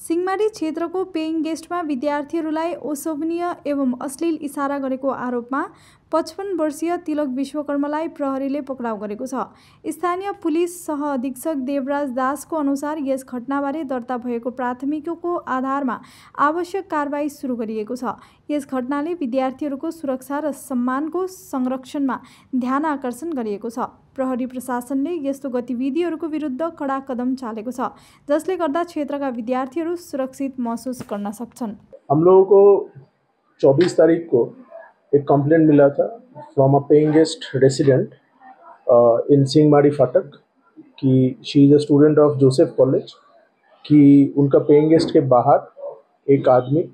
सिंहमारी क्षेत्रको पेइङ गेस्टमा विद्यार्थीहरूलाई अशोभनीय एवं अश्लील इशारा गरेको आरोपमा 55 वर्षीय तिलक विश्वकर्मालाई प्रहरीले पक्राउ गरेको छ। स्थानीय पुलिस सह अधीक्षक देवराज दासको अनुसार यस घटनाबारे दर्ता भएको प्राथमिकीको आधारमा आवश्यक कारबाही सुरु गरिएको छ। यस घटनाले विद्यार्थीहरूको सुरक्षा र सम्मानको संरक्षणमा ध्यान आकर्षण गरिएको छ। प्रहरी प्रशासनले यस्तो गतिविधिहरूको विरुद्ध कडा कदम चालेको छ, जसले गर्दा क्षेत्रका विद्यार्थीहरू सुरक्षित महसुस गर्न सक्छन्। हम लोगों को 24 तारीख को एक कंप्लेंट मिला था from a paying guest resident in Singhamari फाटक कि she is a student of Joseph college, कि उनका पेइंग गेस्ट के बाहर एक आदमी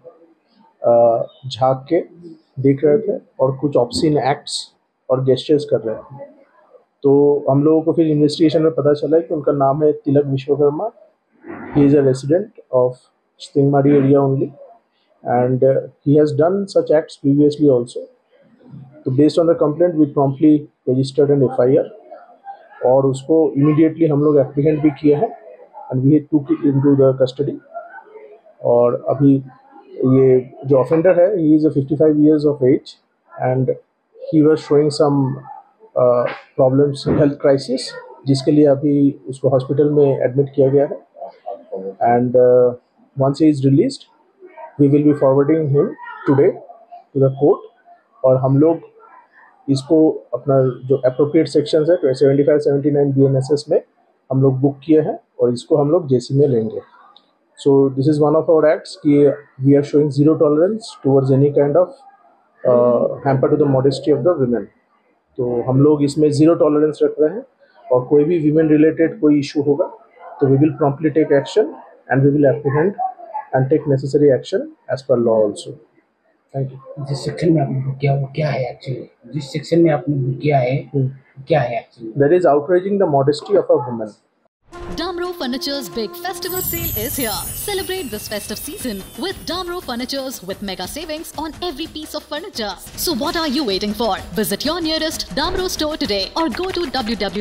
झाँक के देख रहे थे और कुछ ऑब्सीन एक्ट्स और गेस्चर्स कर रहे थे। तो हम लोगों को फिर इन्वेस्टिगेशन में पता चला कि उनका नाम है Tilak Vishwakarma. He is a resident of Singhamari area only and he has done such acts previously also. So based on the complaint we promptly registered an FIR और उसको immediately हम लोग apprehend भी किए हैं and we took it into the custody। और अभी ये जो offender है he is a 55 years of age and he was showing some problems, health crisis, जिसके लिए अभी उसको hospital में admit किया गया है and once he is released we will be forwarding him today to the court। और हम लोग इसको अपना जो appropriate sections है 75-79 BNSS में हम लोग बुक किए हैं और इसको हम लोग JC में लेंगे। So this is one of our acts कि we are showing zero tolerance towards any kind of hamper to the modesty of the women। तो हम लोग इसमें zero tolerance रख रहे हैं और कोई भी women related कोई issue होगा तो we will promptly take action and we will apprehend and take necessary action as per law also। Thank you। जिस सेक्शन में आपने बुक किया वो क्या है एक्चुअली? जिस सेक्शन में आपने बुक किया है क्या है actually? That is outraging the modesty of a woman। Damro Furniture's big festival sale is here. Celebrate this festive season with Damro Furnitures with mega savings on every piece of furniture. So what are you waiting for? Visit your nearest Damro store today or go to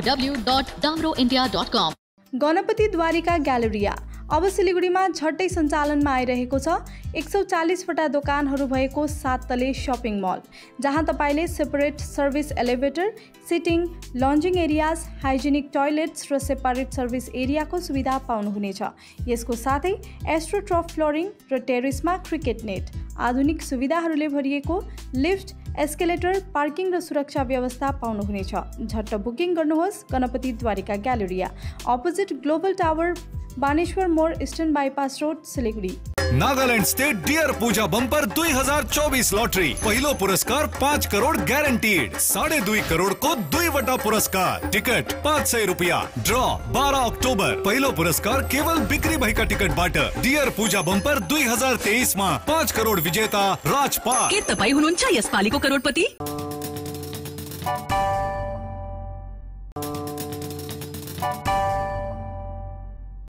www.damroindia.com। Ganapati Dwarika galleria अब सिलिगुडीमा झट्टै सञ्चालनमा आइरहेको छ। 140 वटा दोकानहरू भएको 7 तले शपिङ मल, जहाँ तपाईले separate service elevator, sitting, lounging areas, hygienic toilets र सेपरेट सर्भिस एरियाको सुविधा पाउनुहुनेछ। यसको साथै एस्ट्रोट्रफ फ्लोरिङ र टेरेसमा क्रिकेट नेट, आधुनिक सुविधाहरूले भरिएको लिफ्ट, एस्केलेटर, पार्किङ र सुरक्षा व्यवस्था पाउनुहुनेछ। झट्ट बुकिङ गर्नुहोस्। Ganapati Dwarika galleria, opposite global tower, Baneshwar मोड़, eastern bypass road, Siliguri. Nagaland state dear Puja bumper 2024 lottery पहिलो पुरस्कार 5 करोड़ ग्यारंटीड, 2.5 करोड़ को 2 वटा पुरस्कार, टिकट 500 रुपया, ड्रॉ 12 अक्टोबर। पहिलो पुरस्कार केवल बिक्री भएका टिकटबाट। डियर पूजा बंपर 2023 मा 5 करोड़ विजेता राजपाल। के तपाई हुनुहुन्छ यसपालिको करोडपति?